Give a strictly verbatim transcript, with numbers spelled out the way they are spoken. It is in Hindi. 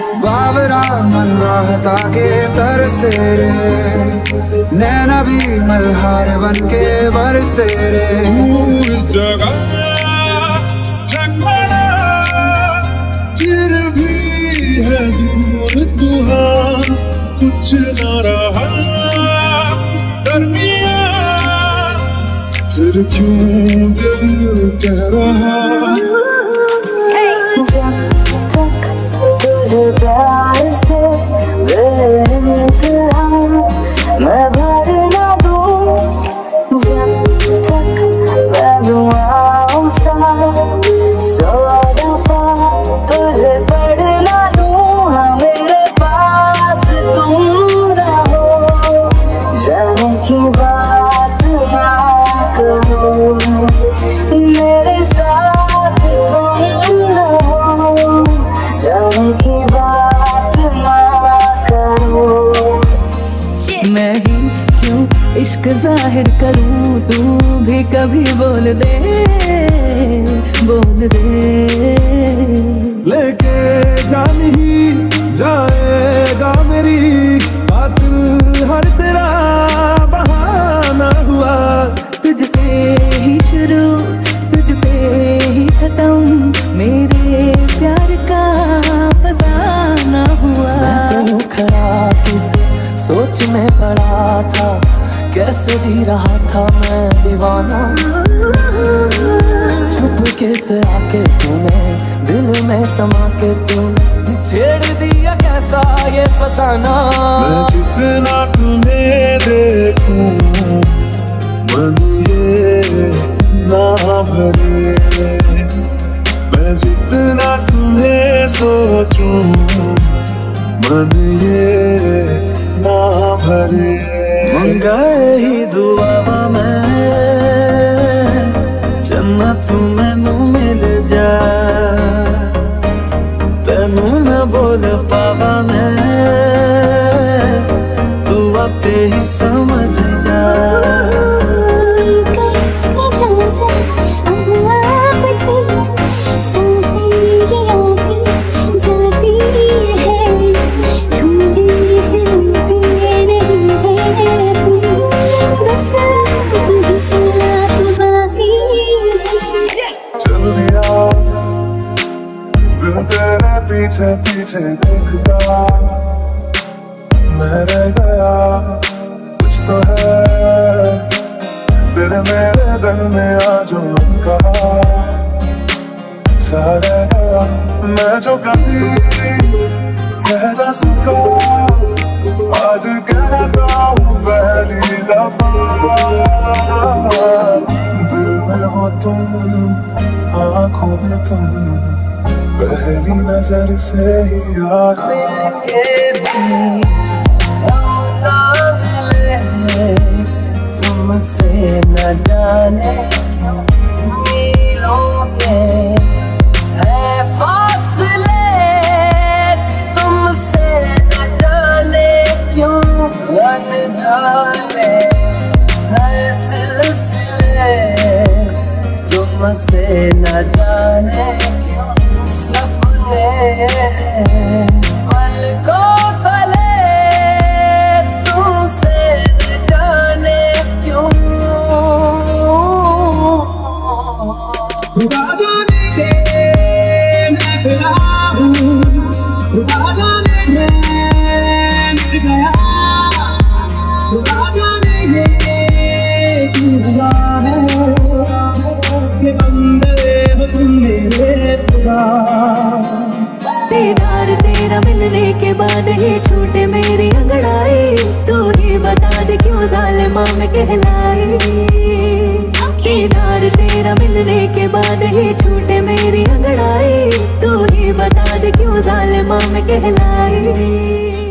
बावरा मन राहता के तरसे रे, नैना भी मल्हार बन के बरसे रे। इस जगह है खड़ा फिर भी है दूर तुहां, कुछ न रहा दरमिया, फिर क्यों दिल कह रहा प्यार से बेइंतहा मैं भर ना दूं, जब तक मैं दुआओं सा सौ दफा तुझे पढ़ ना लूं। हाँ मेरे पास तुम रहो, जाने की बात ना करो, मेरे साथ तुम रहो, जाने की बात ना करो। मैं ही क्यों इश्क जाहिर करूं, तू भी कभी बोल दे बोल दे। लेके जान ही जाएगा मेरी बातिल हर तेरा बहाना हुआ, तुझसे ही शुरू तुझ पे ही खत्म, मेरे प्यार का फसाना हुआ। मैं तो खड़ा किस सोच में पड़ा था, कैसे जी रहा था मैं दीवाना, छुप के से आके तूने दिल में समा के तूने छेड़ दिया कैसा ये फसाना। मैं जितना तुम्हें देखूं मन ये ना भरे, मैं जितना तुम्हें सोचूं मन ये ना भरे। मंगाए ही दुआवा मैं जन्नत तू मैनू मिल जा, तेनू ना बोल पावा मैं तू आपे ही समझ जा। तेरे पीछे पीछे देखता मैं रह गया, कुछ तो है तेरे मेरे दिल में आज उनका सा रह गया। मैं जो कभी कह ना सका आज कहता हूँ पहली दफा, दिल में हो तुम आँखों में तुम, पहली नजर से ही यार मिलके भी हम ना मिले, तुमसे न जाने क्यों मीलों के है फासले, तुमसे न जाने क्यों अनजाने है सिलसिले, तुमसे न जाने क्यों सपने पलकों तले, तुमसे न जाने क्यों। खुदा जाने के मैं फिरा हूँ, खुदा जाने मैं मिट गया, खुदा जाने ये तू हुआ है कि बंदे हो तुम मेरे खुदा। दीदार तेरा मिलने के बाद ही छूटे मेरी अंगड़ाई, तू ही बता दे क्यों जालिमा में कहलाई। दीदार तेरा मिलने के बाद ही छूटे मेरी अंगड़ाई, तू ही बता दे क्यों जालिमा में कहलाई।